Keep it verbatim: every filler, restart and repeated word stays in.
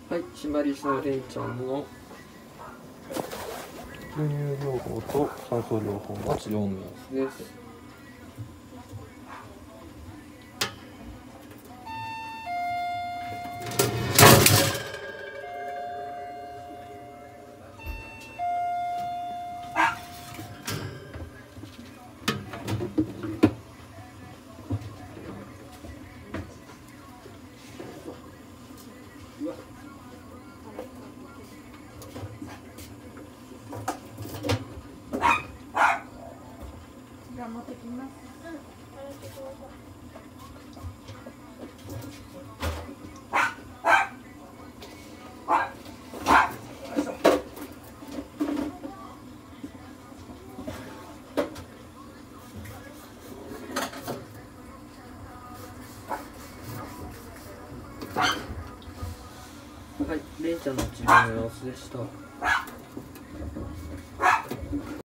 はい、縛りそうれいちゃんの吸入療法と酸素療法の治療目安です。 じゃあ持ってきます。 はい、れいちゃんの治療の様子でした。